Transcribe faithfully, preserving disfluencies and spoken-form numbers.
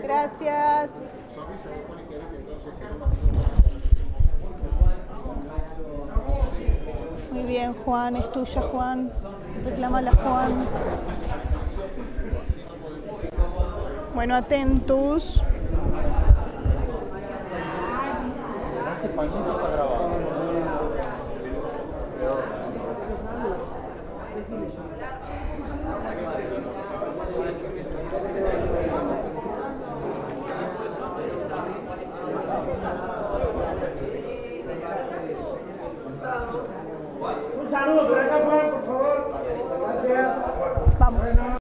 Gracias. Muy bien, Juan, es tuya, Juan. Reclámala, Juan. Bueno, atentos.